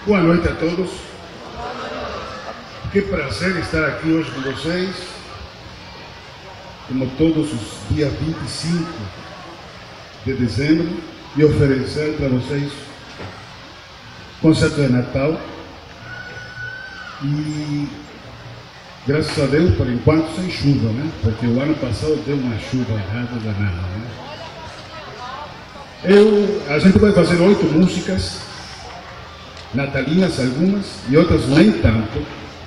Boa noite a todos. Que prazer estar aqui hoje com vocês. Como todos os dias 25 de dezembro, e oferecer para vocês concerto de Natal. E graças a Deus, por enquanto, sem chuva, né? Porque o ano passado deu uma chuva errada danada, né? A gente vai fazer 8 músicas natalinas, algumas, e outras nem tanto.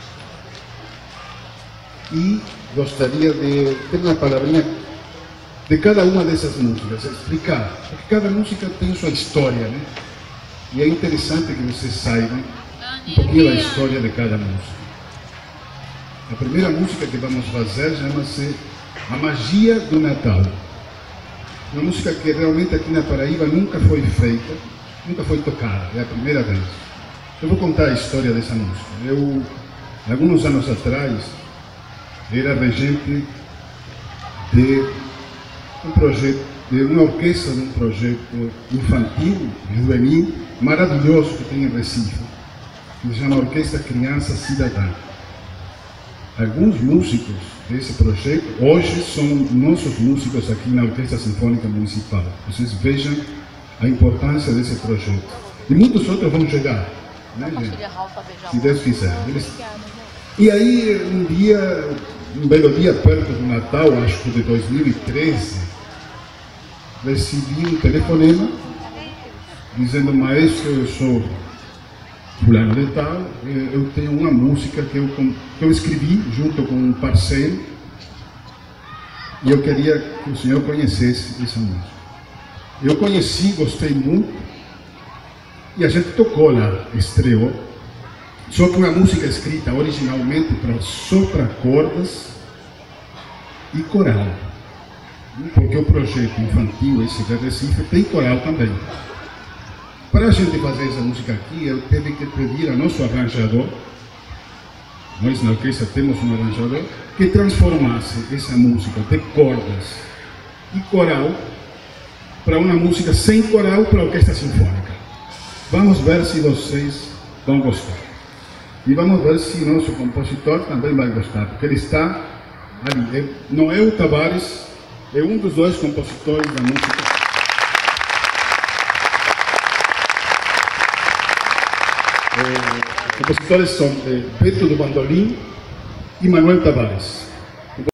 E gostaria de ter uma palavrinha de cada uma dessas músicas, explicar, porque cada música tem sua história, né? E é interessante que vocês saibam um pouquinho da história de cada música. A primeira música que vamos fazer chama-se A Magia do Natal. Uma música que realmente aqui na Paraíba nunca foi feita, nunca foi tocada, é a primeira vez. Eu vou contar a história dessa música. Eu, alguns anos atrás, era regente de um projeto, de uma orquestra de um projeto infantil, juvenil, maravilhoso que tem em Recife, que se chama Orquestra Criança Cidadã. Alguns músicos desse projeto hoje são nossos músicos aqui na Orquestra Sinfônica Municipal. Vocês vejam a importância desse projeto. E muitos outros vão chegar, né, gente? Se Deus quiser. E aí, um belo dia perto do Natal, acho que de 2013, recebi um telefonema dizendo: maestro, eu sou fulano de tal, eu tenho uma música que eu escrevi junto com um parceiro e eu queria que o senhor conhecesse essa música. Eu conheci, gostei muito e a gente tocou lá, estreou. Só que uma música escrita originalmente para sopra-cordas e coral, porque o projeto infantil esse de Recife tem coral também. Para a gente fazer essa música aqui, eu tive que pedir a nosso arranjador, nós na orquestra temos um arranjador, que transformasse essa música de cordas e coral para uma música sem coral para a orquestra sinfônica. Vamos ver se vocês vão gostar. E vamos ver se nosso compositor também vai gostar, porque ele está ali. Não é o Tavares, é um dos dois compositores da música. Os compositores são Beto do Bandolim e Manuel Tavares.